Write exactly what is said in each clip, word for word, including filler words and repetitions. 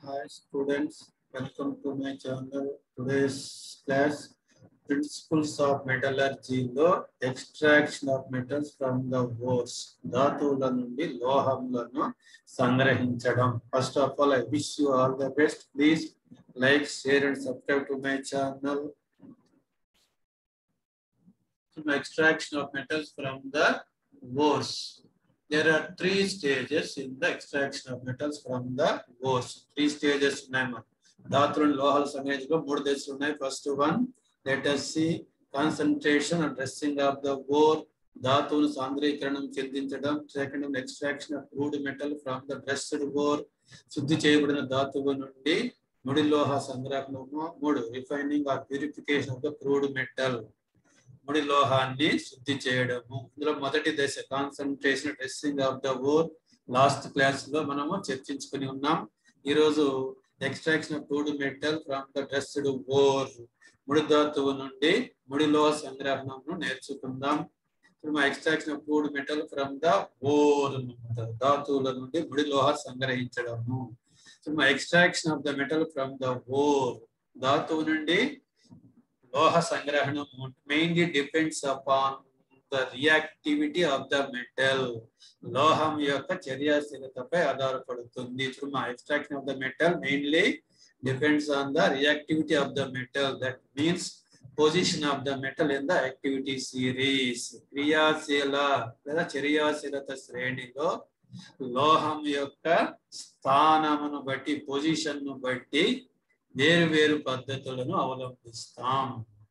Hi students, welcome to my channel. Today's class Principles of Metallurgy lo extraction of metals from the ores. ధాతువుల నుండి లోహములను సంగ్రహించడం. First of all, I wish you all the best. Please like, share and subscribe to my channel. Extraction of metals from the ores. There are three stages in the extraction of metals from the ores. Three stages ఉన్నాయి. ధాతువులను లోహాలు సంగ్రహించడం మూడు దశలు ఉన్నాయి. First one, let us see concentration and dressing of the ore. ధాతువును సాంద్రీకరణం చెందించడం. Second one, extraction of crude metal from the dressed ore. శుద్ధి చేయబడిన ధాతువు నుండి ముడి లోహ సంగ్రహణము. మూడు, refining or purification of the crude metal. ముడి లోహాన్ని శుద్ధి చేయడము. ఇందులో మొదటి దశ concentration dressing of the ore. Last class లో మనము చర్చించుకుని ఉన్నాం. ఈరోజు extraction of crude metal from the dressed ore. ముడి ధాతువు నుండి ముడి లోహ సంగ్రహణను నేర్చుకుందాం. Extraction of crude metal from the ore, ధాతువుల నుండి ముడి లోహ సంగ్రహించడము. Extraction of the metal from the ore, ధాతువు నుండి లోహ సంగ్రహణం mainly depends upon the reactivity of the metal. లోహం యొక్క చర్యాశీలతపై ఆధారపడుతుంది. through my extraction of the metal mainly depends on the reactivity of the metal. That means position of the metal in the activity series. క్రియాశీల లేదా చర్యాశీలత శ్రేణిలో లోహం యొక్క స్థానమును బట్టి, position ను బట్టి వేరు వేరు పద్ధతులను అవలంబిస్తాం.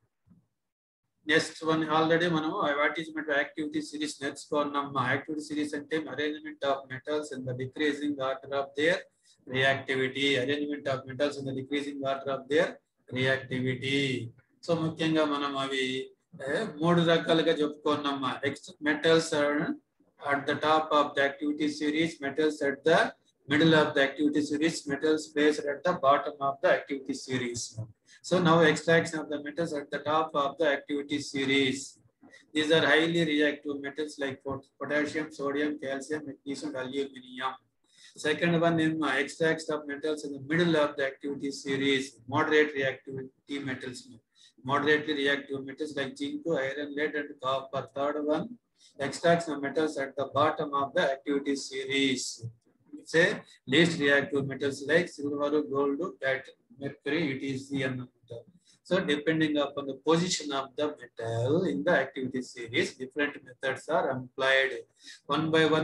నెక్స్ట్ వన్ ఆల్రెడీ మనము what is metal activity series నేర్చుకున్నాం. యాక్టివిటీ సిరీస్ అంటే arrangement of metals in the decreasing order of their reactivity. Arrangement of metals in the decreasing order of their reactivity. So ముఖ్యంగా మనం అవి మూడు రకాలుగా చెప్పుకున్నాం. Metals at the top of the activity series, metals at the middle of the activity series, metals placed at the bottom of the activity series. So now extraction of the metals at the top of the activity series. These are highly reactive metals like potassium, sodium, calcium, magnesium, aluminum. Second one is extraction of metals in the middle of the activity series, moderate reactivity metals. Moderately reactive metals like zinc, iron, lead and copper. Third one, extraction of metals at the bottom of the activity series. Say least reactive metals like silver, gold, platinum, mercury, et cetera. So depending upon the position of the metal in the activity series, different methods are employed. One by one,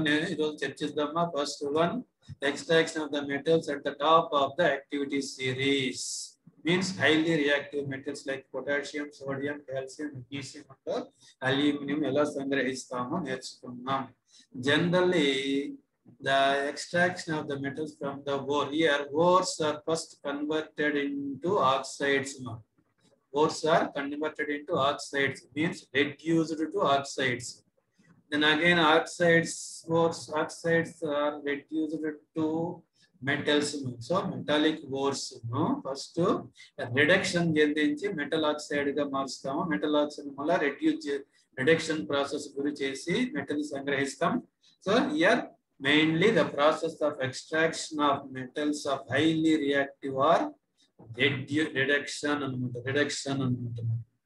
first one, extraction of the metals at the top of the activity series. Means highly reactive metals like potassium, sodium, calcium, magnesium, and aluminum. Ela sangrahistamo nechukunnam. Generally, the extraction of the metals from the ore. Here, ores are first converted into oxides. Ores are converted into oxides, means reduced to oxides. Then again, oxides, ores, oxides are reduced to metals. So, metallic ores. No? First, reduction చెందించి metal oxide గా మారుస్తాము. Metal oxide వల్ల reduce reduction process గురి చేసి metal సంగ్రహిస్తాం. So, here mainly the process of extraction of metals of highly reactive or redu reduction anamata reduction anamata.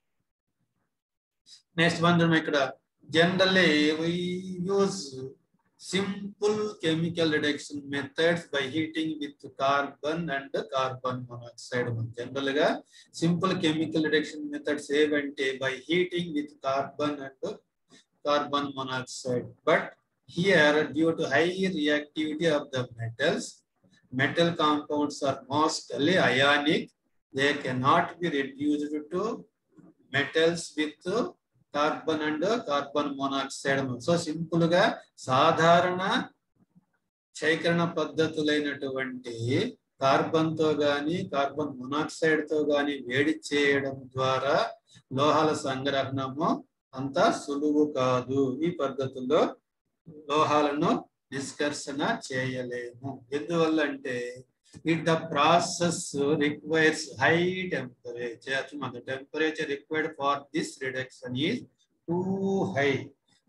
Next one ikkada generally we use simple chemical reduction methods by heating with carbon and carbon monoxide. Generally ga simple chemical reduction methods evante by heating with carbon and carbon monoxide. But here, due to high reactivity of the metals, metal compounds are mostly ionic. They cannot be reduced to metals with carbon and carbon monoxide. So, simple ga sadharana shaikarana paddhatulainatuvanti carbon to gaani carbon monoxide to gaani vedi cheyadam dwara lohala sangrahanamu anta suluvu kaadu. Ee paddhatullo లోహాలను నిష్కర్షణ చేయలేము. ఎందువల్ల అంటే it the process requires high temperature. The temperature required for this reduction is too high.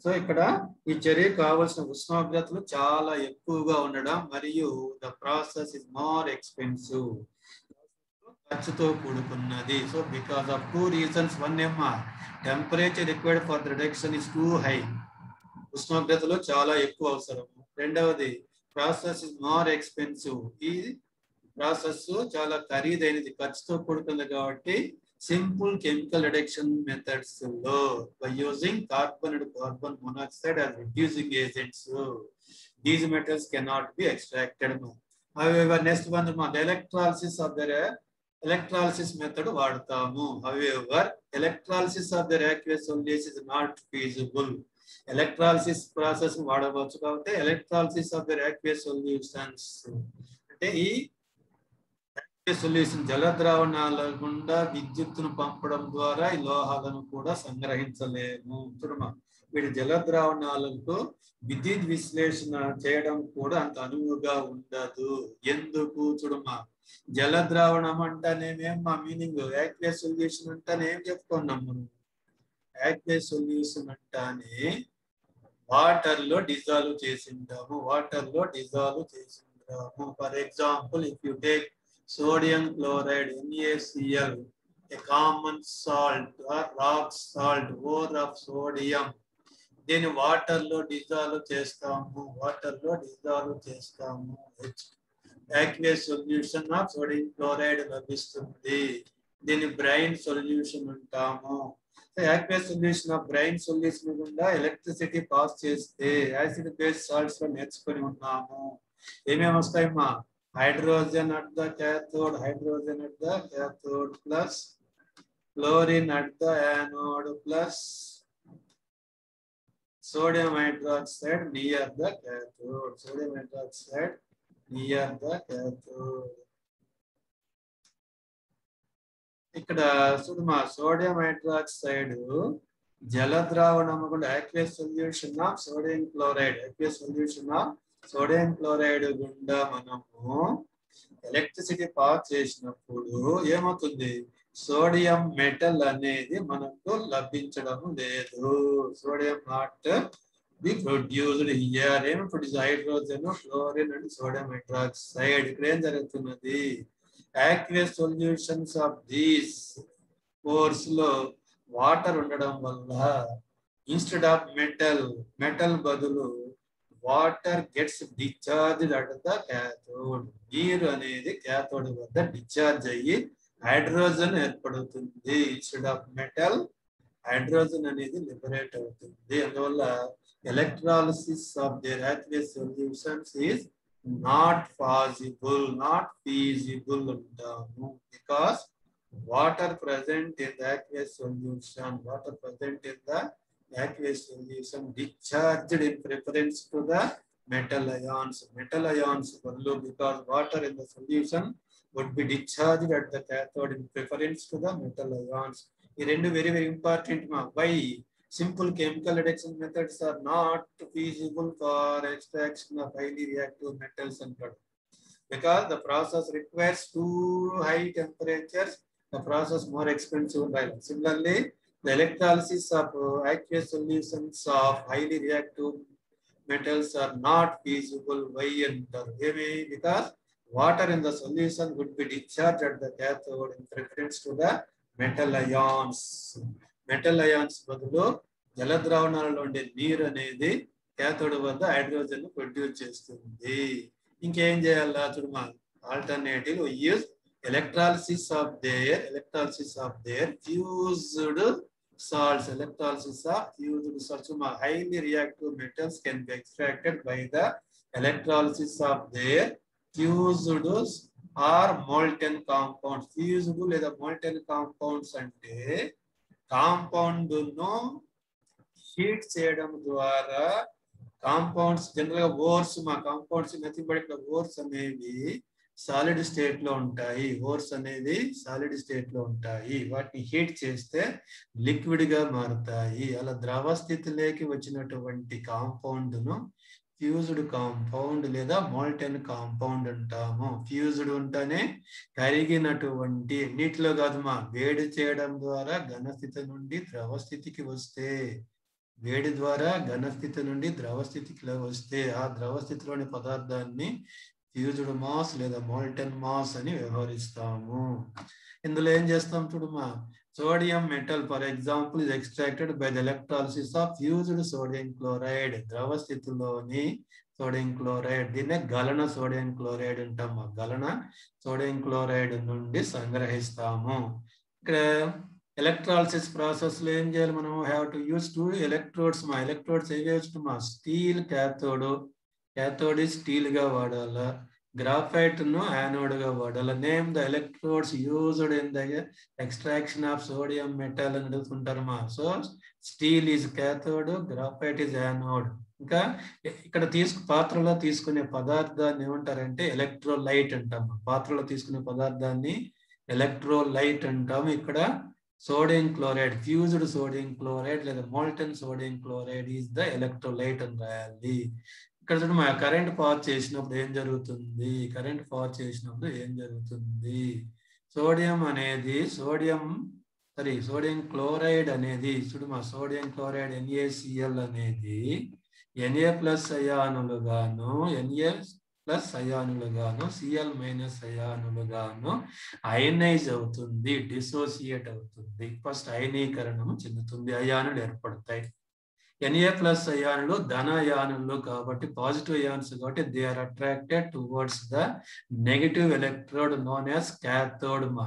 So ఇక్కడ ఈ చర్యకు కావాల్సిన ఉష్ణోగ్రతలు చాలా ఎక్కువగా ఉండడం మరియు the process is more expensive, ఖర్చుతో కూడుకున్నది. So because of two reasons, one ఏమా temperature required for reduction is too high, ఉష్ణోగ్రతలు చాలా ఎక్కువ అవసరం. రెండవది ప్రాసెస్ ఇస్ మోర్ ఎక్స్పెన్సివ్, ఈ ప్రాసెస్ చాలా ఖరీదైనది, ఖర్చుతో కూడుకుంది. కాబట్టి సింపుల్ కెమికల్ రిడక్షన్ మెథడ్స్ లో by using carbon and carbon monoxide as reducing agents, these metals cannot be extracted. However, next one the electrolysis of the electrolysis method వాడతాము. However, electrolysis of the aqueous solutes is not feasible. Electrolysis process వాడవచ్చు కాబట్టి electrolysis of the aqueous solutions అంటే ఈ solution జల ద్రావణాల గుండా విద్యుత్తును పంపడం ద్వారా ఈ లోహాలను కూడా సంగ్రహించలేము. చూడమా, వీటి జల ద్రావణాలకు విద్యుత్ విశ్లేషణ చేయడం కూడా అంత అనువుగా ఉండదు. ఎందుకు? చూడమా, జల ద్రావణం అంటేనేమేం మా మీనింగ్, యాక్వియస్ సొల్యూషన్ అంటానే ఏం చెప్పుకున్నాం మనం, యాక్వియస్ సొల్యూషన్ అంటానే వాటర్ లో డిజాల్వ్ చేసింటాము, వాటర్ లో డిజాల్వ్ చేసింటాము. For example, if you take sodium chloride NaCl, a common salt or rock salt, ore of sodium, దీని వాటర్ లో డిజాల్వ్ చేస్తాము, వాటర్ లో డిజాల్వ్ చేస్తాము, aqueous solution of sodium chloride లభిస్తుంది. దీని బ్రైన్ సొల్యూషన్ అంటాము. aqueous solution of brine solution గుండా electricity pass చేస్తే యాసిడ్ బేస్ సాల్ట్స్ లో నేర్చుకొని ఉన్నాము. ఏమేమి వస్తాయమ్మా? hydrogen at the cathode, hydrogen at the cathode plus chlorine at the anode plus sodium hydroxide near the cathode, sodium hydroxide near the cathode. ఇక్కడ చూడమా, sodium hydroxide జల ద్రావణము కూడా aqueous solution of sodium chloride, aqueous solution of sodium chloride గుండా మనము electricity pass చేసినప్పుడు ఏమవుతుంది, sodium metal అనేది మనకు లభించడం లేదు. Sodium not be produced here. ఏమి produce? Hydrogen, fluorine and sodium hydroxide. ఇక్కడ ఏం జరుగుతున్నది, aqueous solutions of these pores లో వాటర్ ఉండడం వల్ల ఇన్స్టెడ్ ఆఫ్ మెటల్, మెటల్ బదులు water gets discharged at the cathode. నీరు అనేది క్యాథోడ్ వద్ద డిశ్చార్జ్ అయ్యి హైడ్రోజన్ ఏర్పడుతుంది. ఇన్స్టెడ్ ఆఫ్ మెటల్ హైడ్రోజన్ అనేది లిబరేట్ అవుతుంది. అందువల్ల electrolysis of their aqueous solutions is not possible, not feasible అంటాము. Because water present in the aqueous solution, water present in the aqueous solution discharged in preference to the metal ions, metal ions badalu, because water in the solution would be discharged at the cathode in preference to the metal ions. These rendu very very important ma. Why? Simple chemical reduction methods are not feasible for extraction of highly reactive metals and products, because the process requires too high temperatures, the process more expensive and violent. Similarly, the electrolysis of uh, aqueous solutions of highly reactive metals are not feasible. Why? Because water in the solution would be discharged at the cathode in preference to the metal ions. Metal ions బదులు జల ద్రావణాలలో ఉండే నీరు అనేది cathode వద్ద hydrogen produce చేస్తుంది. ఇంకేం చేయాలా చూడమా, alternative use electrolysis of their electrolysis of their fused salts, electrolysis of fused salts. Highly reactive metals can be extracted by the electrolysis of their fused or molten compounds. Fused లేదా molten compounds అంటే compound ను heat చేయడం ద్వారా compounds general గా ఓర్స్, మా compounds nothing but ఇక్కడ ఓర్స్ అనేవి solid state లో ఉంటాయి. ఓర్స్ అనేది సాలిడ్ స్టేట్ లో ఉంటాయి. వాటిని హీట్ చేస్తే లిక్విడ్ గా మారుతాయి. అలా ద్రవ స్థితిలోకి వచ్చినటువంటి కాంపౌండ్ ను ఫ్యూజ్డ్ కాంపౌండ్ లేదా మోల్టెన్ కాంపౌండ్ అంటాము. ఫ్యూజ్డ్ ఉంటేనే కరిగినటువంటి, నీటిలో కాదు మా, వేడి చేయడం ద్వారా ఘన స్థితి నుండి ద్రవ స్థితికి వస్తే వేడి ద్వారా ఘన స్థితి నుండి ద్రవ స్థితికి వస్తే ఆ ద్రవ స్థితిలోని పదార్థాన్ని ఫ్యూజ్డ్ మాస్ లేదా మోల్టెన్ మాస్ అని వ్యవహరిస్తాము. ఇందులో ఏం చేస్తాం చూడమ్మా, sodium metal for example is extracted by the electrolysis of fused sodium chloride. ద్రవ స్థితిలోని సోడియం క్లోరైడ్, దీన్నే గలన సోడియం క్లోరైడ్ అంటాము. గలన సోడియం క్లోరైడ్ నుండి సంగ్రహిస్తాము. ఇక్కడ ఎలక్ట్రాలిసిస్ ప్రాసెస్ లో ఏం చేయాలి మనం, have to use two electrodes. మా ఎలక్ట్రోడ్స్ ఏవి వేసుకున్నామా, స్టీల్ క్యాథోడ్, క్యాథోడ్ స్టీల్ గా వాడాలా, గ్రాఫైట్ ను యానోడ్ గా వాడాలి. Name the electrodes used in the extraction of sodium metal అని అడుగుతుంటారు మా. So steel is cathode, graphite is anode. ఇంకా ఇక్కడ తీసుకు పాత్రలో తీసుకునే పదార్థాన్ని ఏమంటారంటే ఎలక్ట్రోలైట్ అంటాం. పాత్రలో తీసుకునే పదార్థాన్ని ఎలక్ట్రోలైట్ అంటాం. ఇక్కడ sodium chloride, fused sodium chloride లేదా molten sodium chloride is the electrolyte అని రాయాలి. ఇక్కడ చూడండి మా కరెంట్ పాస్ చేసినప్పుడు ఏం జరుగుతుంది, కరెంట్ పాస్ చేసినప్పుడు ఏం జరుగుతుంది, సోడియం అనేది సోడియం సారీ సోడియం క్లోరైడ్ అనేది చూడు మా, సోడియం క్లోరైడ్ ఎన్ఏసిఎల్ అనేది ఎన్ఏ ప్లస్ అయానులుగాను ఎన్ఏ ప్లస్ అయానులుగాను సిఎల్ మైనస్ అయానులుగాను అయనైజ్ అవుతుంది, డిసోసియేట్ అవుతుంది. ఫస్ట్ అయనీకరణం చెందుతుంది, అయానులు ఏర్పడతాయి. ఎన్ఏ ప్లస్ అయానులు ధన అయానులు కాబట్టి పాజిటివ్ అయాన్స్ కాబట్టి they are attracted towards the negative electrode known as cathode మా.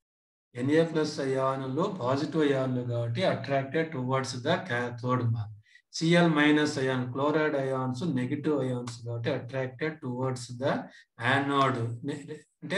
ఎన్ఏ ప్లస్ అయానులు పాజిటివ్ అయానులు కాబట్టి అట్రాక్టెడ్ టువర్డ్స్ ద క్యాథోడ్ మా. C L minus ion chloride ions negative ions కాబట్టి అట్రాక్టెడ్ టువర్డ్స్ ద యానోడ్, అంటే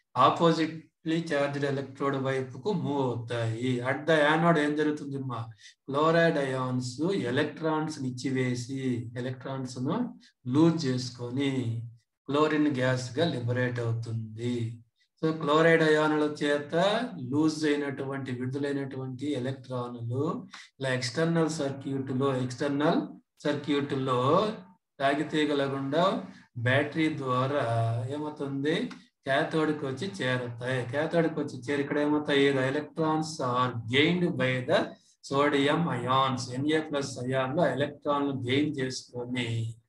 ఆపోజిట్లీ చార్జ్డ్ ఎలక్ట్రోడ్ వైపుకు move అవుతాయి. At the anode ఏం జరుగుతుంది మా, క్లోరైడ్ అయాన్స్ ఎలక్ట్రాన్స్ ఇచ్చివేసి ఎలక్ట్రాన్స్ ను లూజ్ చేసుకొని క్లోరిన్ గ్యాస్ గా లిబరేట్ అవుతుంది. సో క్లోరైడ్ అయానుల చేత లూజ్ అయినటువంటి విడుదలైనటువంటి ఎలక్ట్రాన్లు ఇలా ఎక్స్టర్నల్ సర్క్యూట్ లో ఎక్స్టర్నల్ సర్క్యూట్ లో తాగితీగలగుండా బ్యాటరీ ద్వారా ఏమవుతుంది, క్యాథోడ్కి వచ్చి చేరుతాయి. క్యాథోడ్కి వచ్చి చేరి ఇక్కడ ఏమవుతాయి, electrons are gained by the sodium ions. N A plus అయాన్లో ఎలక్ట్రాన్లు గెయిన్ చేసుకొని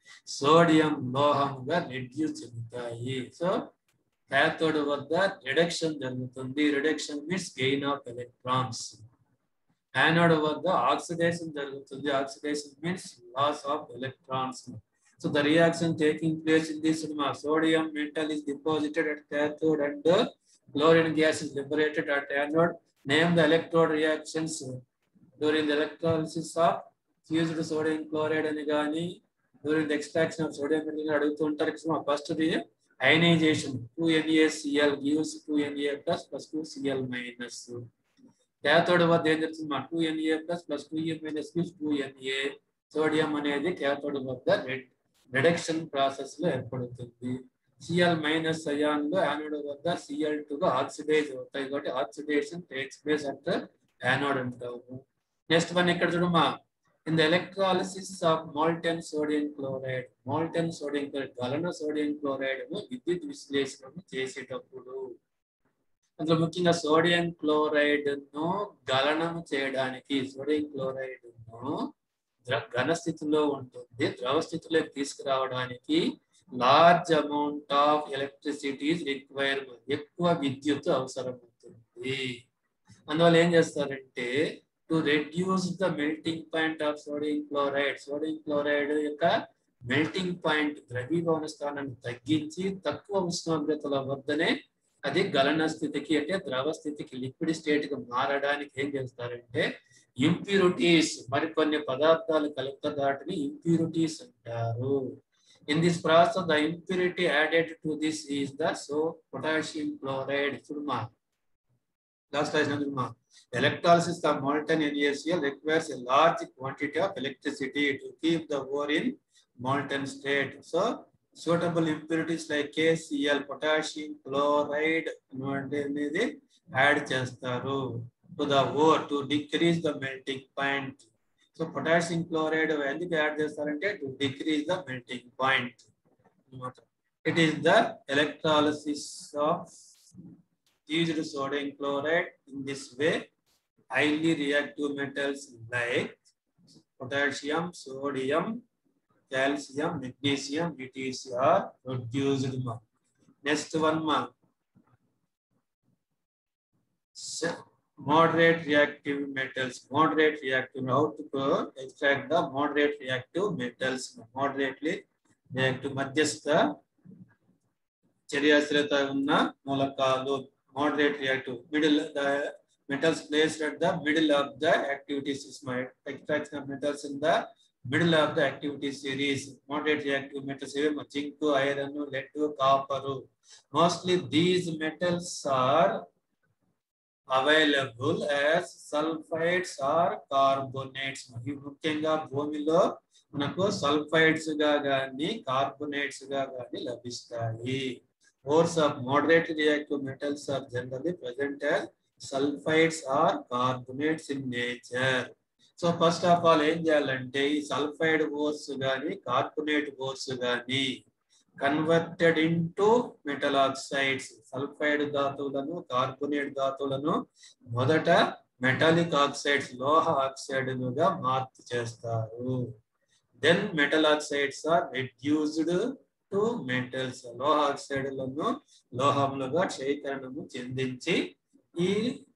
సోడియం లోహంగా రెడ్యూస్ చెందుతాయి. సో క్యాథోడ్ వద్ద రిడక్షన్ జరుగుతుంది, reduction means gain of electrons. Anode వద్ద ఆక్సిడేషన్ జరుగుతుంది, oxidation means loss of electrons. So the reaction taking place in this cinema, sodium metal is deposited at cathode and chlorine gas is liberated at anode. Name the electrode reactions during the electrolysis of fused sodium chloride and gani during the extraction of sodium metal adugutuntaru. First the ionization, two N A C L gives two N A plus plus two C L minus. Cathode వద్ద ఏం జరుగుతుంది, two N A plus plus two E minus gives two N A. Sodium అనేది cathode వద్ద reduction process లో ఏర్పడుతుంది. C L minus అయాన్లు anode వద్ద C L two గా ఆక్సిడైజ్ అవుతాయి కాబట్టి oxidation takes place at anode అంటాము. నెక్స్ట్ వన్ ఇక్కడ చూడమ్మా, in the electrolysis of molten sodium chloride, molten sodium chloride గలన సోడియం క్లోరైడ్ ను విద్యుత్ విశ్లేషణ చేసేటప్పుడు అందులో ముఖ్యంగా సోడియం క్లోరైడ్ ను గలనం చేయడానికి సోడియం క్లోరైడ్ ను ఘన స్థితిలో ఉంటుంది, ద్రవ స్థితిలోకి తీసుకురావడానికి large amount of electricity require, ఎక్కువ విద్యుత్ అవసరం అవుతుంది. అందువల్ల ఏం చేస్తారంటే to reduce the melting point of sodium chloride, sodium chloride యొక్క మెల్టింగ్ పాయింట్ ద్రవీభవన స్థానాన్ని తగ్గించి తక్కువ ఉష్ణోగ్రతల వద్దనే అది గలన స్థితికి అంటే ద్రవ స్థితికి లిక్విడ్ స్టేట్ కి మారడానికి ఏం చేస్తారంటే ఇంప్యూరిటీస్, మరికొన్ని పదార్థాలు కలుపుత దాటిని ఇంప్యూరిటీస్ అంటారు. In this process the impurity added to this is the so potassium chloride. చూడమా లాస్ట్ రాసినమా, electrolysis of molten NaCl requires a large quantity of electricity to keep the ore in molten state. So suitable impurities like K C l, potassium chloride అనేది add చేస్తారు to the ore to decrease the melting point. So potassium chloride ఎందుకు add చేస్తారంటే to decrease the melting point. It is the electrolysis of fused sodium chloride. In this way highly reactive metals like potassium, sodium, calcium, magnesium, E T C are produced. Ma. Next one, ma. Moderate reactive metals. Moderate reactive. How to extract the moderate reactive metals? Moderately reactive. Madhyastha చర్యాశ్రత ఉన్న మూలకాలు. Moderate reactive. Middle the metals placed at the middle of the activity system. Extraction of metals in the middle of the activity series. Moderate reactive metals zinc, iron, lead, copper. Mostly these metals are available as sulfides or carbonates. ఇవి ముఖ్యంగా భూమిలో మనకు sulphides గా గాని carbonates గా గాని లభిస్తాయి. Ores of moderate reactive metals are generally present as sulfides or carbonates in nature. So first of all ఏం చేయాలంటే ఈ సల్ఫైడ్ ఓర్స్ గాని కార్బోనేట్ ఓర్స్ గాని converted into metal oxides. Sulphide ధాతువులను కార్బోనేట్ ధాతువులను మొదట మెటాలిక్ ఆక్సైడ్స్ లోహ ఆక్సైడ్లుగా మార్పు చేస్తారు. Then metal oxides are reduced to metals. లోహ ఆక్సైడ్లను లోహములుగా క్షయీకరణము చెందించి ఈ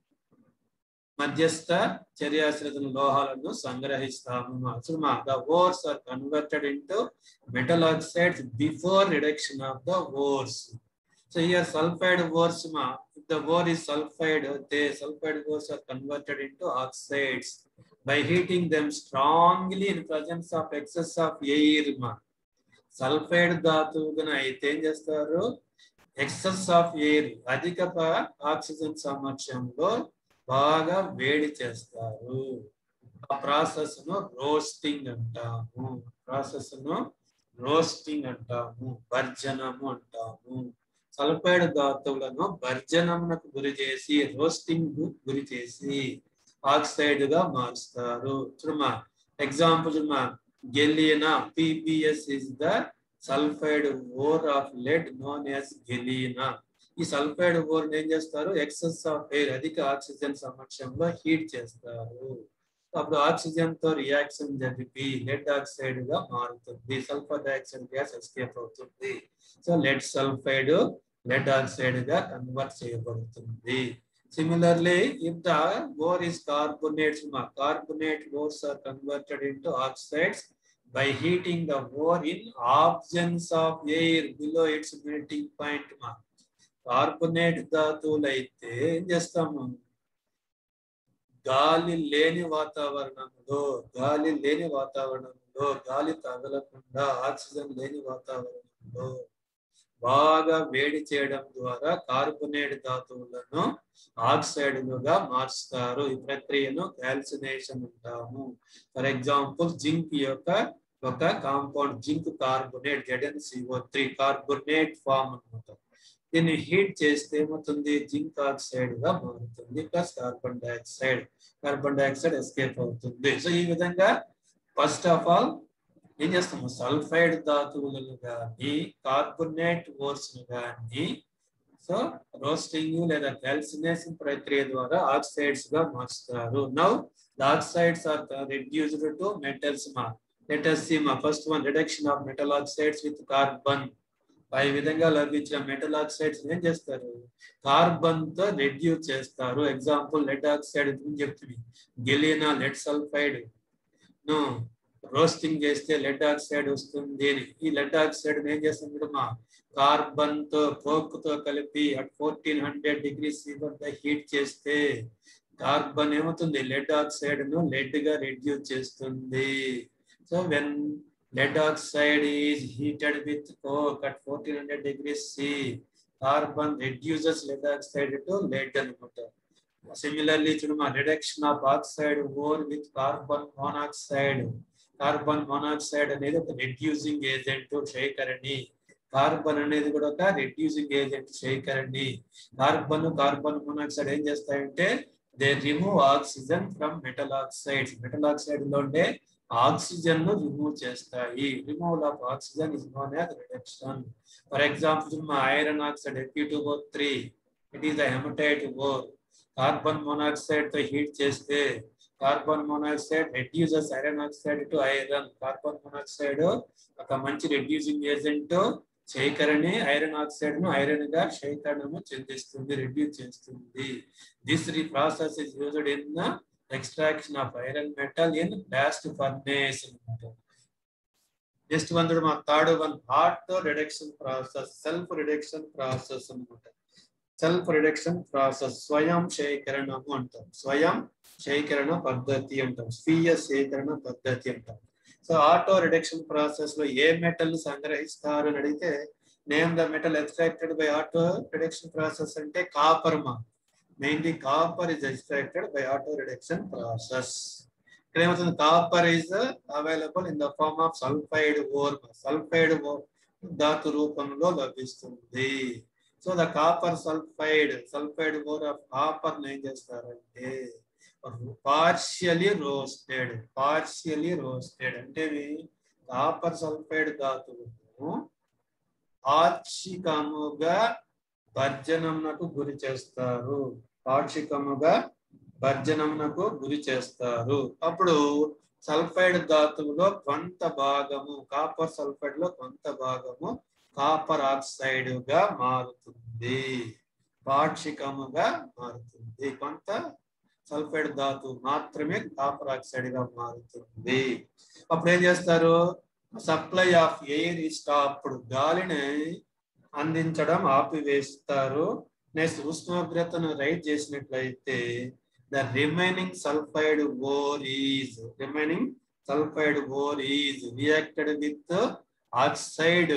మధ్యస్థ చర్యాశ్రిత లోహాలను సంగ్రహిస్తాము. The ores are converted into metal oxides before reduction of the ores. So here sulfide ores, if the ore is sulfide, the sulfide ores are converted into oxides by heating them strongly in presence of excess of air. Sulfide ధాతువున అయితే ఏం చేస్తారు, excess of air అధిక oxygen సమక్షంలో బాగా వేడి చేస్తారు. ఆ process ను రోస్టింగ్ అంటాము. ప్రాసెస్ ను రోస్టింగ్ అంటాము, భర్జనము అంటాము. సల్ఫైడ్ ధాతువులను భర్జనమునకు గురి చేసి రోస్టింగ్ గురి చేసి ఆక్సైడ్ గా మారుస్తారు. చూడమా ఎగ్జాంపుల్ చూడమా galena. P b S is the sulfide ore of lead known as galena. ఈ సల్ఫైడ్ ఓర్ ఏం చేస్తారు, ఎక్సెస్ ఆఫ్ ఎయిర్ అధిక ఆక్సిజన్ సమక్షంలో హీట్ చేస్తారు. అప్పుడు ఆక్సిజన్ తో రియాక్షన్ జరిపి లెడ్ ఆక్సైడ్ గా మారుతుంది. సల్ఫర్ డైఆక్సైడ్ గ్యాస్ ఎస్కేప్ అవుతుంది. So lead sulphide lead oxide గా కన్వర్ట్ చేయబడుతుంది. Similarly, if the ore is carbonates, carbonate ores are converted into oxides by heating the ore in absence of air below its melting point. Carbonate ధాతువులు అయితే ఏం చేస్తాము, గాలి లేని వాతావరణంలో గాలి లేని వాతావరణంలో గాలి తగలకుండా ఆక్సిజన్ లేని వాతావరణంలో బాగా వేడి చేయడం ద్వారా కార్బోనేట్ ధాతువులను ఆక్సైడ్లుగా మార్చుతారు. ఈ ప్రక్రియను క్యాల్సినేషన్ అంటాము. ఫర్ ఎగ్జాంపుల్ జింక్ యొక్క ఒక compound zinc carbonate Z N C O three carbonate form అనమాట. దీన్ని హీట్ చేస్తే ఏమవుతుంది, జింక్ ఆక్సైడ్ గా మారుతుంది. Plus carbon dioxide carbon dioxide escape అవుతుంది. సో ఈ విధంగా ఫస్ట్ ఆఫ్ ఆల్ ఏం చేస్తాము, సల్ఫైడ్ ధాతువులను కానీ కార్బోనేట్ ఓర్స్ కానీ సో రోస్టింగ్ లేదా క్యాల్సినేషన్ ప్రక్రియ ద్వారా ఆక్సైడ్స్ గా మార్చుతారు. Now the oxides are reduced to metals. మా లెట్ us see మా first one reduction of metal oxides with carbon. ఈ విధంగా లభించిన మెటల్ ఆక్సైడ్స్ ఏం చేస్తారు, కార్బన్ తో రెడ్యూస్ చేస్తారు. ఎగ్జాంపుల్ లెడ్ ఆక్సైడ్ చెప్తుంది, గెలినా లెడ్ సల్ఫైడ్ ను రోస్టింగ్ చేస్తే లెడ్ ఆక్సైడ్ వస్తుంది. ఈ లెడ్ ఆక్సైడ్ ఏం చేస్తుంది కూడా మా కార్బన్ తో కోక్ తో కలిపి అట్ ఫోర్టీన్ హండ్రెడ్ డిగ్రీస్ వద్ద హీట్ చేస్తే కార్బన్ ఏమవుతుంది, లెడ్ ఆక్సైడ్ ను లెడ్ గా రెడ్యూస్ చేస్తుంది. So when lead oxide is heated with coke at fourteen hundred degrees C, carbon reduces lead oxide to lead anamata. Similarly, chuduma reduction of oxide ore with carbon monoxide. Carbon monoxide అనేది ఒక reducing agent క్షయకరణి. Carbon అనేది కూడా ఒక reducing agent క్షయకరణి. Carbon carbon monoxide ఏం చేస్తాయంటే they remove oxygen from metal oxides. metal oxide లో ఉండే ఆక్సిజన్ ను రిమూవ్ చేస్తాయి. Removal of oxygen is known as reduction. For example iron oxide F E two O three, it is the hematite ore. Carbon monoxide తో heat చేస్తే carbon monoxide reduces iron oxide to iron. Carbon monoxide ఒక మంచి reducing agent. క్షయకరణి iron oxide ను iron గా క్షయకరణము చెందిస్తుంది, reduce చేస్తుంది. This process is used in the extraction of iron metal in blast furnace. Next one మా third one auto reduction process, self reduction process అనమాట. సెల్ఫ్ రిడక్షన్ ప్రాసెస్ స్వయం క్షయకరణము అంటాం, స్వయం క్షయకరణ పద్ధతి అంటాం, స్వీయ సేకరణ పద్ధతి అంటాం. సో ఆటో రిడక్షన్ ప్రాసెస్ లో ఏ మెటల్ సంగ్రహిస్తారు అని అడిగితే name the metal extracted by auto reduction process అంటే కాపర్ మా. Mainly copper is extracted by auto reduction process. ఇక్కడ ఏమవుతుంది, copper is available in the form of sulphide ore. Sulphide ore ధాతు రూపంలో లభిస్తుంది. So the copper sulphide sulphide ore of copper ఏం చేస్తారంటే partially roasted. Partially roasted అంటే copper sulphide ధాతువును పాక్షికముగా భర్జనమునకు గురి చేస్తారు. పాక్షికముగా భర్జనమునకు గురి చేస్తారు. అప్పుడు సల్ఫైడ్ ధాతువులో కొంత భాగము, కాపర్ సల్ఫైడ్ లో కొంత భాగము కాపర్ ఆక్సైడ్ గా మారుతుంది, పాక్షికముగా మారుతుంది. కొంత సల్ఫైడ్ ధాతు మాత్రమే కాపర్ ఆక్సైడ్ గా మారుతుంది. అప్పుడు ఏం చేస్తారు, సప్లై ఆఫ్ ఎయిర్ స్టాప్డ్, గాలిని అందించడం ఆపివేస్తారు. నెక్స్ట్ ఉష్ణోగ్రతను రైజ్ చేసినట్లయితే the remaining sulphide ore is remaining sulphide ore is reacted with oxide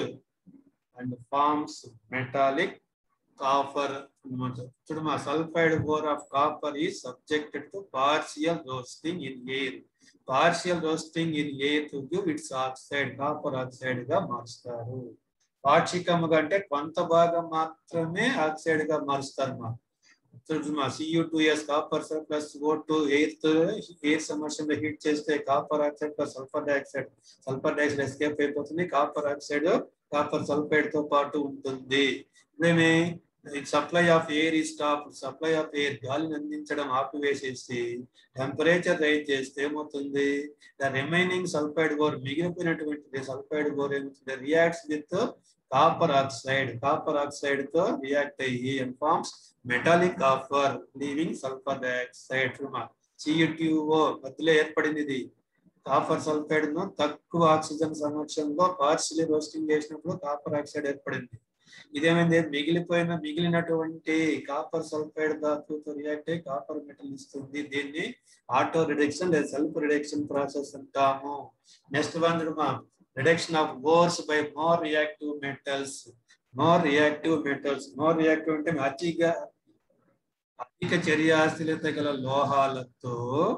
and forms metallic copper. చూడమా, sulphide ore of copper is subjected to partial roasting in air. Partial roasting in air to give its oxide, copper oxide గా మార్చుతారు. పాక్షికముగా అంటే కొంత భాగం మాత్రమే oxide గా మారుస్తారు మా. చూడమా, C U two S copper plus O two air air సమర్షన్లో హీట్ చేస్తే copper oxide plus sulphur dioxide, sulphur dioxide escape అయిపోతుంది. కాపర్ ఆక్సైడ్ కాపర్ సల్ఫైడ్ తో పాటు ఉంటుంది. ఇదేమి సప్లై ఆఫ్ ఎయిర్ ఈ స్టాప్, సప్లై ఆఫ్ ఎయిర్ గాలిని అందించడం ఆపివేసేసి టెంపరేచర్ రైజ్ చేస్తే ఏమవుతుంది, ద రిమైనింగ్ సల్ఫైడ్ ఓర్ మిగిలిపోయినటువంటి సల్ఫైడ్ ఓర్ ఏమవుతుంది, reacts with copper oxide, copper oxide తో రియాక్ట్ అయ్యి and forms metallic copper leaving sulphur dioxide. C U T O మధ్యలో ఏర్పడింది ఇది. కాపర్ సల్ఫైడ్ ను తక్కువ ఆక్సిజన్ సమక్షంలో పార్షియలీ రోస్టింగ్ చేసినప్పుడు కాపర్ ఆక్సైడ్ ఏర్పడింది. ఇదేమైంది, మిగిలిపోయిన మిగిలినటువంటి కాపర్ సల్ఫైడ్ ధాతుతో రియాక్ట్ అయ్యి కాపర్ మెటల్ ఇస్తుంది. దీన్ని ఆటో రిడక్షన్ లేదా సెల్ఫ్ రిడక్షన్ ప్రాసెస్ అంటాము. Next one reduction of ores by more reactive metals. More reactive metals, more reactive అంటే అతిగా అధిక చర్యాశీలత గల లోహాలతో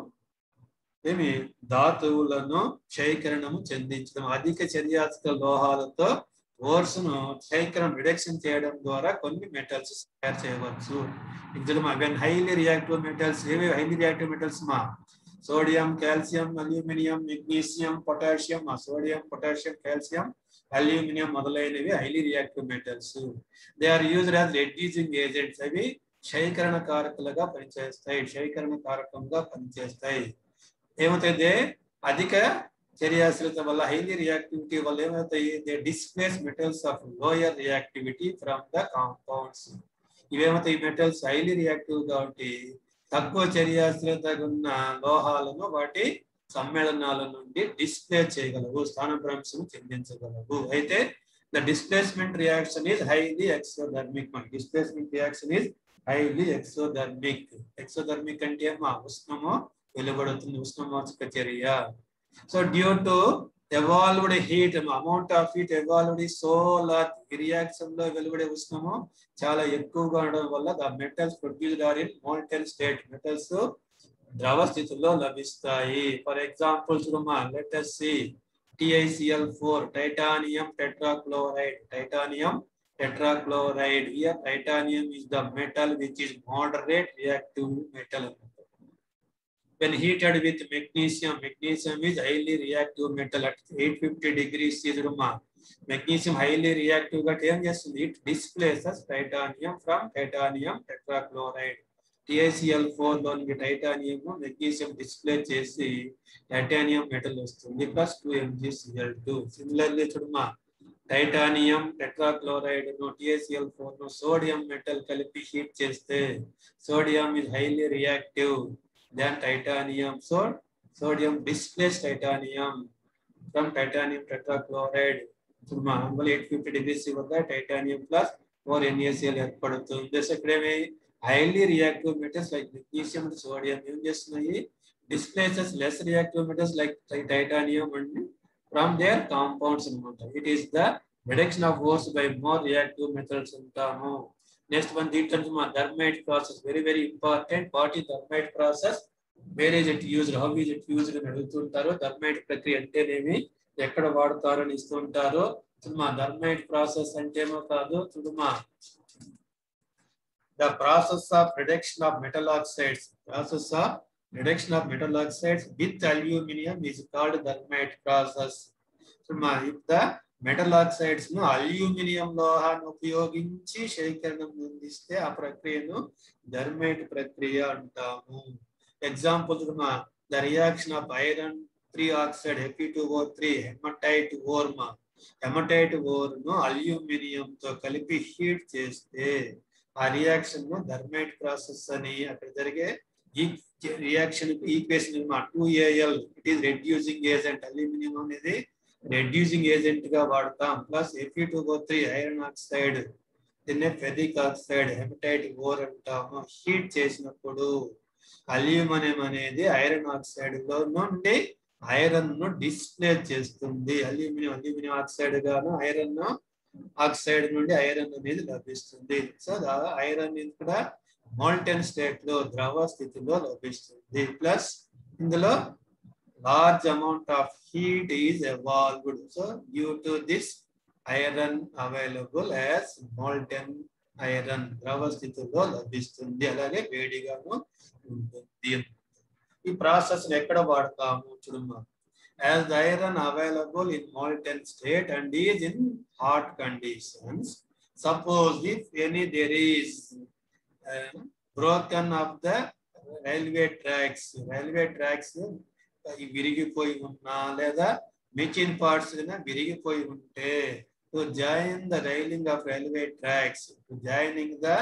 ఏమి ధాతువులను క్షయకరణము చెందించడం. అధిక చర్యాశీల లోహాలతో ఓర్స్ ను క్షయకరణ రిడక్షన్ చేయడం ద్వారా కొన్ని మెటల్స్ తయారు చేయవచ్చు. వెన్ హైలీ రియాక్టివ్ మెటల్స్, ఏవి హైలీ రియాక్టివ్ మెటల్స్ మా, sodium, calcium, aluminium, magnesium, potassium. మా సోడియం, పొటాషియం, కాల్షియం, అల్యూమినియం మొదలైనవి highly reactive metals. They are used as reducing agents. అవి క్షయకరణ కారకులుగా పనిచేస్తాయి, క్షయకరణ కారకంగా పనిచేస్తాయి. ఏమవుతుంది, అధిక చర్యాశీలత వల్ల హైలీ రియాక్టివిటీ వల్ల ఏమవుతాయి, they displace metals of lower reactivity from the compounds. ఇవేమవుతాయి, మెటల్స్ హైలీ రియాక్టివ్ కాబట్టి తక్కువ చర్యాశీలత ఉన్న లోహాలను వాటి సమ్మేళనాల నుండి డిస్ప్లే చేయగలవు, స్థానభ్రంశం చెందించగలవు. అయితే the displacement reaction is highly exothermic. Displacement reaction is highly exothermic. Exothermic అంటే మా ఉష్ణము వెలువడుతుంది, ఉష్ణమోచక చర్య. So due to evolved heat, amount of heat evolved so large, ఈ రియాక్షన్ లో వెలువడే ఉష్ణము చాలా ఎక్కువగా ఉండడం వల్ల the metals produced are in molten state, metals ద్రవ స్థితిలో లభిస్తాయి. ఫర్ ఎగ్జాంపుల్ చూడమ్మా, let us see T i C l four, titanium tetrachloride, titanium tetrachloride. Here titanium is the metal which is moderate reactive metal. When heated with magnesium, magnesium is highly reactive metal at eight fifty degrees C. Magnesium highly reactive గా ఏం చేస్తుంది, it displaces titanium from titanium tetrachloride. T I C L four లోని titanium magnesium display చేసి titanium metal వస్తుంది plus two M G C L two. Similarly చూడమ్మా titanium tetrachloride ను T I C L four ను sodium metal కలిపి heat చేస్తే sodium is highly reactive than titanium. So sodium displays titanium from titanium tetrachloride. చూడమ్మా అందులో eight fifty degrees వద్ద titanium plus four N A C L ఏర్పడుతుంది. దశ ఇక్కడేమి highly reactive metals like magnesium and sodium ఏం చేస్తున్నాయి displaces less reactive metals like titanium and from their compounds anamata. It is the reduction of ores by more reactive metals antamu. Next one, the thermite process, very very important. What is thermite process? Where is it used? How is it used అని అడుగుతుంటారు. thermite ప్రక్రియ అంటేనేమి ఎక్కడ వాడతారు అని ఇస్తుంటారు. చూడమ్మా thermite process అంటేమో కాదు. చూడమ్మా the process of reduction of metal oxides, process of reduction of metal oxides with aluminum is called thermite process. So if the metal oxides no aluminum లోహాన్ని ఉపయోగించి శేఖరణం అందిస్తే ఆ ప్రక్రియను thermite ప్రక్రియ అంటాము. ఎగ్జాంపుల్ చూడమ్మా the reaction of iron three oxide F e two O three hematite ore మా hematite ore ను అల్యూమినియం తో కలిపి హీట్ చేస్తే ఆ రియాక్షన్ ను thermite ప్రాసెస్ అని అక్కడ జరిగే ఈ రియాక్షన్ కు equation two A L it is reducing agent. Aluminium అనేది రెడ్యూసింగ్ ఏజెంట్ గా వాడతాం. Plus F e two O three iron oxide దీన్నే ఫెరిక్ ఆక్సైడ్ హెమటైట్ ఓర్ అంటాము. హీట్ చేసినప్పుడు అల్యూమినియం అనేది ఐరన్ ఆక్సైడ్ లో నుండి ఐరన్ ను డిస్ప్లే చేస్తుంది. అల్యూమినియం అల్యూమినియం ఆక్సైడ్ గాను ఐరన్ ఆక్సైడ్ నుండి ఐరన్ అనేది లభిస్తుంది. సో ఐరన్ ఇక్కడ మోల్టెన్ స్టేట్ లో ద్రవ స్థితిలో లభిస్తుంది. ప్లస్ ఇందులో large amount of heat is evolved. So due to this iron available as molten iron ద్రవ స్థితిలో లభిస్తుంది. అలాగే వేడిగాను ఉంటుంది. ఈ ప్రాసెస్ ఎక్కడ వాడతాము చూడమ్మా as the iron available in molten state and is in hot conditions. Suppose if any there is uh, broken of the railway tracks, railway tracks విరిగిపోయి ఉన్నా లేదా మెషిన్ పార్ట్స్ విరిగిపోయి ఉంటే to join the railing of railway tracks, to joining the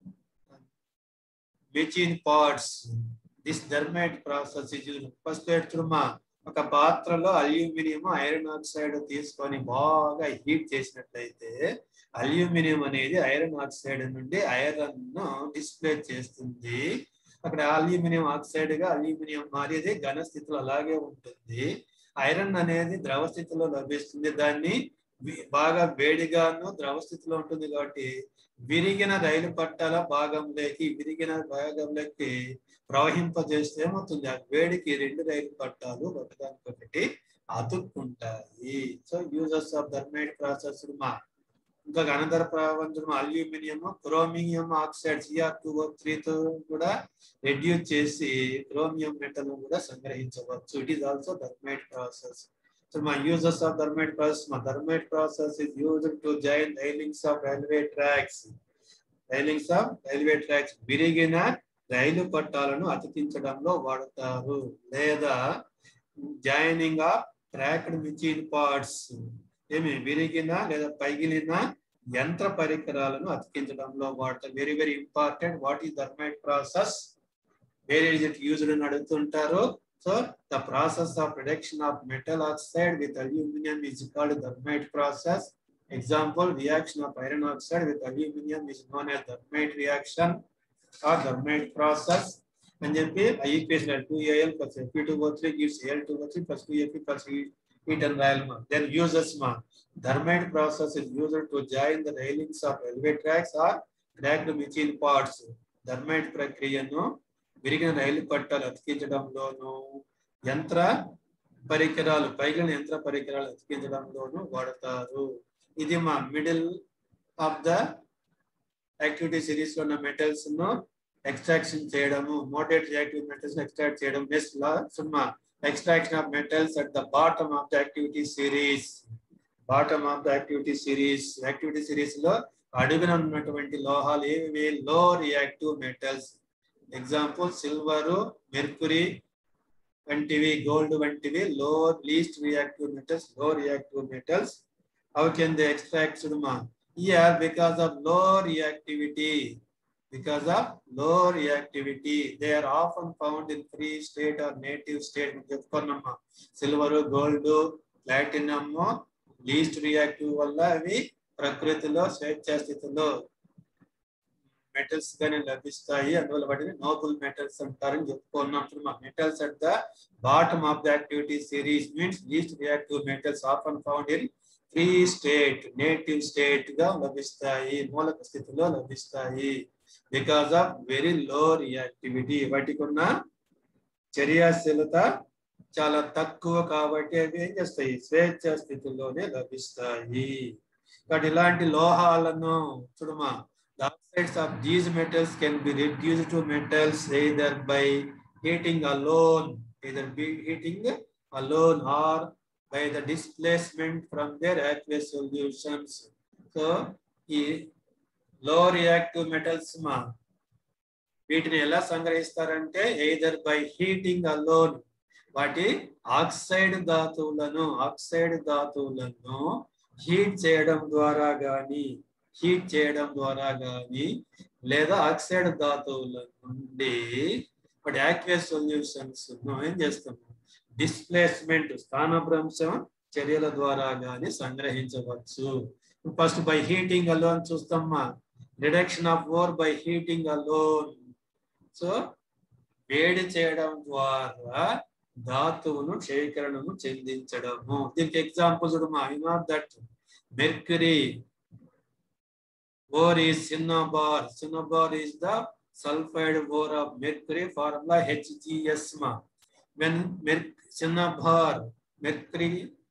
machine parts, this thermite process is used. First చూడమ్మా ఒక పాత్రలో aluminium iron oxide తీసుకొని బాగా హీట్ చేసినట్లయితే అల్యూమినియం అనేది ఐరన్ ఆక్సైడ్ నుండి ఐరన్ ను డిస్ప్లే చేస్తుంది. అక్కడ అల్యూమినియం ఆక్సైడ్ గా అల్యూమినియం మారేది ఘన స్థితిలో అలాగే ఉంటుంది. ఐరన్ అనేది ద్రవ స్థితిలో లభిస్తుంది. దాన్ని బాగా వేడిగాను ద్రవ స్థితిలో ఉంటుంది కాబట్టి విరిగిన రైలు పట్టాల భాగంలోకి విరిగిన భాగంలోకి ప్రవహింపజేస్తే ఏమవుతుంది ఆ వేడికి రెండు రైలు పట్టాలు ఒకదానికొకటి అతుక్కుంటాయి. So uses of thermite process మా ఇంకా అనంతర ప్రపంచం aluminium chromium oxide C r two O three తో కూడా రెడ్యూస్ చేసి క్రోమియం మెటల్ కూడా సంగ్రహించవచ్చు. It is also thermite process. So మా యూజెస్ ఆఫ్ thermite ప్రాసెస్ మా thermite process is used to join railings of railway tracks. Railings of railway tracks విరిగిన rail పట్టాలను అతికించడంలో వాడతారు. లేదా joining of tracked machine parts ఏమి విరిగిన లేదా పగిలిన యంత్ర పరికరాలను అతికించడంలో వాడతారు. Very very important. What is thermite process, where is it used అని అడుగుతుంటారు. So the process of reduction of metal oxide with aluminium is called thermite process. Example reaction of iron oxide with aluminium is known as thermite reaction or thermite process అని చెప్పి ఆ equation two A L plus F e two O three gives A L two O three plus two F e plus heat and rail ma. Then uses ma thermite process is used to join the railings of railway tracks or cracked machine parts. thermite ప్రక్రియను విరిగిన రైలు పట్టాలు అతికించడంలోను యంత్ర పరికరాలు పైగిన యంత్ర పరికరాలు అతికించడంలోను వాడతారు. ఇది మా middle of the activity series లో ఉన్న మెటల్స్ ను ఎక్స్ట్రాక్షన్ చేయడము, మోడరేట్ రియాక్టివ్ మెటల్స్ ఎక్స్ట్రాక్ట్ చేయడం. నెక్స్ట్ లా సున్నా extraction of metals at the bottom of the activity series. Bottom of the activity series activity series లో అడుగున ఉన్నటువంటి లోహాలు ఏవి? Low reactive metals. Example silver, mercury వంటివి, గోల్డ్ వంటివి low least reactive metals, low reactive metals. How can they extract Sudama? Here because of low reactivity. Because of low reactivity, they are often found in free state or native state. Silver, gold, platinum, least reactive valla avi prakritilo స్వేచ్ఛా స్థితిలో metals గానే లభిస్తాయి. అందువల్ల వాటిని Nobel metals అంటారని చెప్పుకున్నప్పుడు మా metals at the bottom of the activity series means least reactive metals often found in free state, native state గా లభిస్తాయి, మూలక స్థితిలో లభిస్తాయి. Because of very low reactivity, వాటికి ఉన్న చర్యాశీలత చాలా తక్కువ కాబట్టి అవి ఏం చేస్తాయి, స్వేచ్ఛా స్థితిలోనే లభిస్తాయి. కాబట్టి ఇలాంటి లోహాలను చూడమా, the oxides of these metals can be reduced to metals either by heating alone, either by heating alone or by the displacement from their aqueous solutions. So, ఈ low reactive metals మా వీటిని ఎలా సంగ్రహిస్తారంటే ఎయిదర్ బై హీటింగ్ అలోన్, వాటి oxide ధాతువులను oxide ధాతువులను heat చేయడం ద్వారా గాని హీట్ చేయడం ద్వారా గాని లేదా ఆక్సైడ్ ధాతువుల నుండి వాటి యాక్వియస్ సొల్యూషన్స్ ఏం చేస్తాము, డిస్ప్లేస్మెంట్ స్థానభ్రంశం చర్యల ద్వారా గాని సంగ్రహించవచ్చు. ఫస్ట్ బై హీటింగ్ అలోన్ చూస్తామా, reduction of ore by heating alone. So వేడి చేయడం ద్వారా ధాతువును క్షయీకరణము చెందించడము. దీనికి ఎగ్జాంపుల్ చూడమా, you know that mercury ore is cinnabar. Cinnabar is the sulfide ore of mercury, formula H G S ma. When mer cinnabar, mercury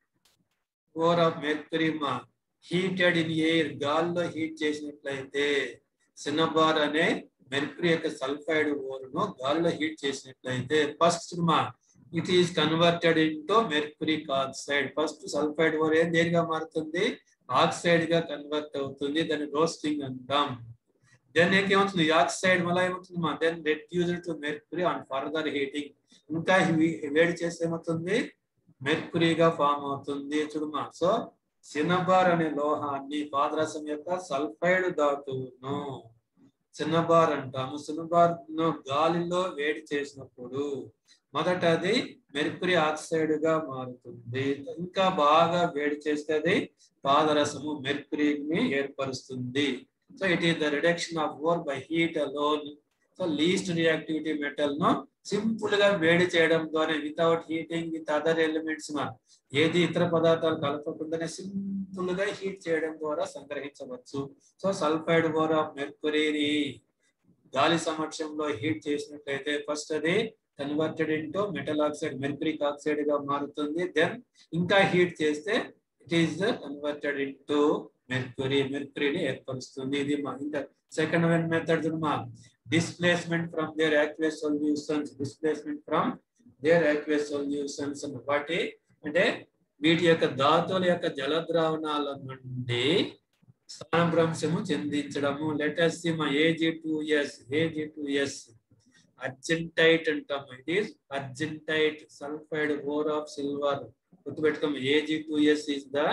ore of mercury ma heated in air, గాల్లో heat చేసినట్లయితే cinnabar అనే mercury యొక్క sulphide ore ను గాల్లో heat చేసినట్లయితే first మా it is converted into mercuric oxide. First sulphide ore ఏం దేనిగా మారుతుంది, ఆక్సైడ్ గా కన్వర్ట్ అవుతుంది, దాన్ని రోస్టింగ్ అంటాం. దెన్ ఏమవుతుంది, ఆక్సైడ్ మళ్ళీ ఏమవుతుంది మా then reduced to mercury on further heating. ఇంకా వేడి చేస్తే ఏమవుతుంది, మెర్క్యూరీగా ఫామ్ అవుతుంది చూడమా. సో సినబార్ అనే లోహాన్ని పాదరసం యొక్క సల్ఫైడ్ ధాతువును సినబార్ అంటాము. సినబార్ ను గాలిలో వేడి చేసినప్పుడు మొదట అది మెర్క్యూరీ ఆక్సైడ్ గా మారుతుంది, ఇంకా బాగా వేడి చేస్తే అది పాదరసము మెర్క్యూరీని ఏర్పరుస్తుంది. So it is the reduction of ore by heat alone. So least reactivity metal ను సింపుల్ గా వేడి చేయడం ద్వారా without heating with other elements ఏది ఇతర పదార్థాలు కలపకుండానే సింపుల్ గా హీట్ చేయడం ద్వారా సంగ్రహించవచ్చు. సో సల్ఫైడ్ ఓర్ ఆఫ్ మెర్క్యూరీని గాలి సమక్షంలో హీట్ చేసినట్లయితే ఫస్ట్ అది converted into metal oxide mercuric oxide గా మారుతుంది. దెన్ ఇంకా హీట్ చేస్తే it is converted into mercury, మెర్క్యూరీని ఏర్పరుస్తుంది. ఇది మా ఇంకా సెకండ్ వన్ మెథడ్ మా displacement from their aqueous solutions. Displacement from their aqueous solutions వాటి అంటే వీటి యొక్క ధాతువుల యొక్క జలద్రావణాల నుండి స్థానభ్రంశము చెందించడము. లెటస్ సి మా AG two S AG two yes అర్జెంటైట్ అంటాము. It is argentite sulphide ore of silver. గుర్తుపెట్టుకోము, AG two S is the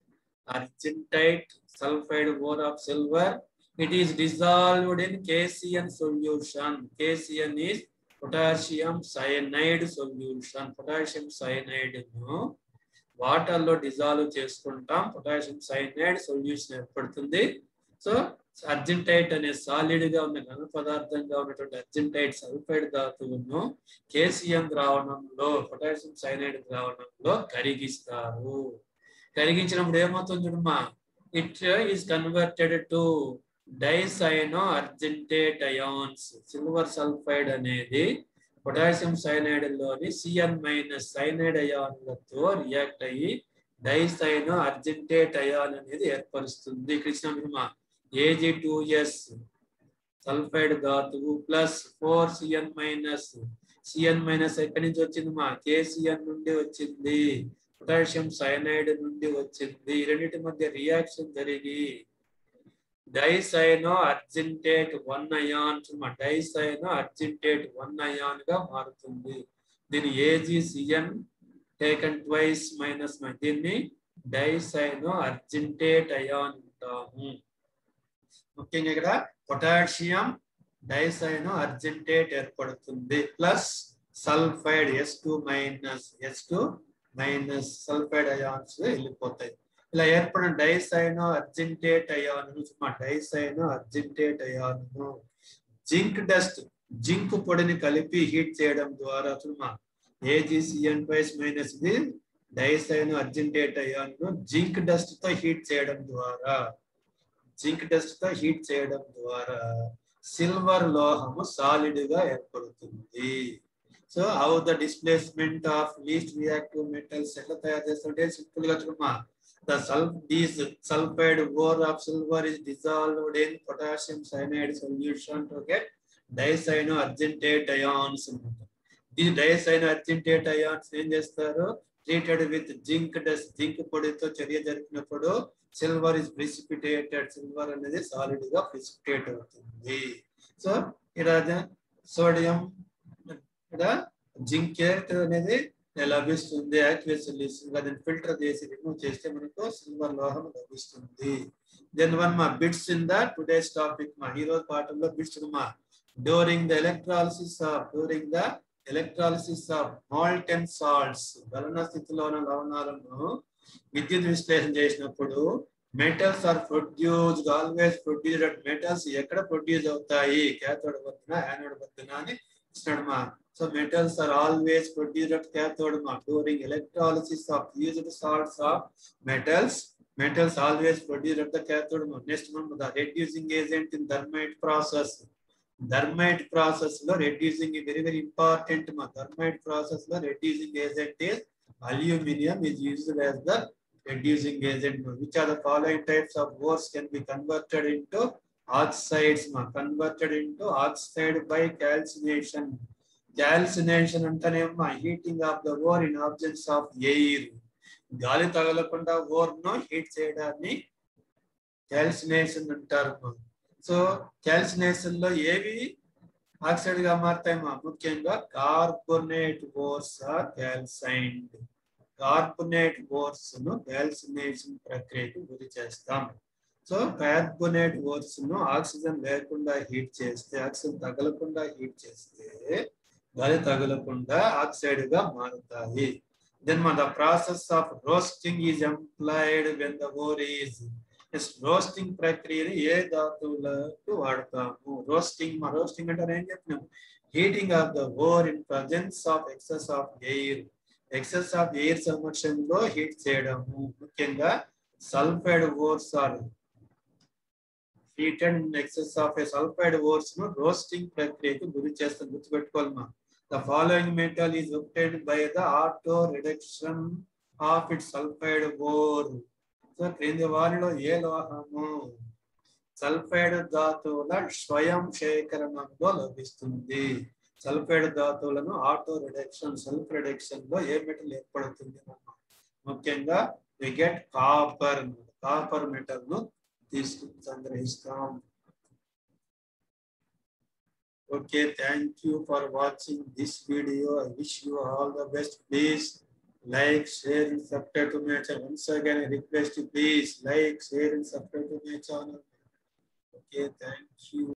argentite sulfide ore of silver. It is dissolved in K C n solution. K C n is potassium cyanide solution. Potassium cyanide ను water లో dissolve చేసుకుంటాం, potassium cyanide solution ఏర్పడుతుంది. So argentite అనే solid గా ఉన్న ఘన పదార్థంగా ఉన్నటువంటి అర్జెంటైట్ సల్ఫైడ్ ధాతువును కేసిఎం ద్రావణంలో పొటాషియం సైనైడ్ ద్రావణంలో కరిగిస్తారు. కరిగించినప్పుడు ఏమవుతుంది చూడమ్మా, it is converted to dicyano argentate ions. Silver sulphide అనేది పొటాషియం సైనైడ్ లోని సిఎన్ మైనస్ సైనైడ్ అయాన్లతో రియాక్ట్ అయ్యి డైసైనో అర్జెంటేట్ అయాన్ అనేది ఏర్పరుస్తుంది. Krishna AG two S sulphide ధాతువు plus four CN minus. CN minus ఎక్కడి నుంచి వచ్చింది మా కేసిఎన్ నుండి వచ్చింది, పొటాషియం సైనైడ్ నుండి వచ్చింది. రెండింటి మధ్య రియాక్షన్ జరిగి dicyano argentate one ion dicyano argentate one ion గా మారుతుంది. దీని ఏజీసీఎన్ టేకన్ ట్వైస్ మైనస్ దీన్ని డైసైనో అర్జింటేట్ అయాన్ అంటాము. ముఖ్యంగా ఇక్కడ పొటాషియం డైసైనో అర్జింటేట్ ఏర్పడుతుంది plus sulphide S two minus S two minus sulphide ions వెళ్ళిపోతాయి. ఇలా ఏర్పడిన dicyano argentate ion dicyano argentate ion zinc dust zinc పొడిని కలిపి హీట్ చేయడం ద్వారా చూడమా ఏజీసీఎన్ ట్వైస్ మైనస్ ఇది dicyano argentate ion zinc dust తో హీట్ చేయడం ద్వారా జింక్ డస్ట్ తో హీట్ చేయడం ద్వారా సిల్వర్ లోహము సాలిడ్ గా ఏర్పడుతుంది. So how the displacement of least reactive metals ఎట్లా తయారు చేస్తుంటే సింపుల్ గా చూడమా the sulph these sulphide ore of silver is dissolved in potassium cyanide solution to get dicyano argentate ions. ఈ డైసైనో అర్జింటేట్ అయాన్స్ ఏం చేస్తారు treated with zinc dust zinc పొడితో చర్య జరిపినప్పుడు సిల్వర్ ఇస్ ప్రిసిపిటేటెడ్ సిల్వర్ అనేది solid గా precipitate అవుతుంది. So ఇక్కడ సోడియం ఇక్కడ జింక్ అనేది లభిస్తుంది యాక్వియస్ సొల్యూషన్ గా దాన్ని ఫిల్టర్ చేసి రిమూవ్ చేస్తే మనకు సిల్వర్ లోహం లభిస్తుంది. దెన్ వన్ మా bits in the today's topic మా ఈ రోజు పాఠంలో బిట్స్ మా during the electrolysis of during the electrolysis of molten salts గలన స్థితిలో ఉన్న లవణాలను విద్యుత్ విశ్లేషణ చేసినప్పుడు metals are produced always produced metals ఎక్కడ ప్రొడ్యూస్ అవుతాయి క్యాథోడ్ వద్దున యానోడ్ వద్దున అని ఇస్తున్నాడు మా. So metals are always produced at cathode ma during electrolysis of used salts of metals metals always produced at the cathode ma. Next one the reducing agent in thermite process thermite process lo reducing is very very important ma. Thermite process lo reducing agent is aluminum is used as the reducing agent ma. Which are the following types of ores can be converted into oxides ma converted into oxide by calcination. Calcination అంటేనేమో heating of the ore in absence of air గాలి తగలకుండా or ను heat చేయడాన్ని calcination అంటారు. So calcination లో ఏవి oxide గా మారుతాయి మా ముఖ్యంగా carbonate ores are calcined carbonate ores ను క్యాల్సినేషన్ ప్రక్రియకు గురి చేస్తాం. సో కార్బోనేట్ ఓర్స్ ను ఆక్సిజన్ లేకుండా హీట్ చేస్తే ఆక్సిజన్ తగలకుండా హీట్ చేస్తే గాలి తగలకుండా ఆక్సైడ్ గా మారుతాయి. దెన్ మన process of roasting is employed when the ore is roasting ప్రక్రియని ఏ ధాతువులకు వాడతాము రోస్టింగ్ మా రోస్టింగ్ అంటే ఏం చెప్పినాము heating of the ore in presence of excess of air excess of air సమక్షంలో హీట్ చేయడము. ముఖ్యంగా sulphide ores are heated in excess of a sulfide ores ను రోస్టింగ్ ప్రక్రియకు గురి చేస్తాం గుర్తుపెట్టుకోవాలి మా. The following metal is obtained by the auto reduction of its sulfide ore. సో క్రింది వారిలో ఏ లోహము సల్ఫైడ్ ధాతువుల స్వయం సేకరణలో లభిస్తుంది. సల్ఫైడ్ ధాతువులను ఆటో రిడక్షన్ సెల్ఫ్ రిడక్షన్ లో ఏ మెటల్ ఏర్పడుతుంది ముఖ్యంగా we get copper copper metal ను తీసుకుని సంగ్రహిస్తాం. Okay, thank you for watching this video. I wish you all the best. Please like, share and subscribe to my channel. Once again I request you please like, share and subscribe to my channel. Okay, thank you.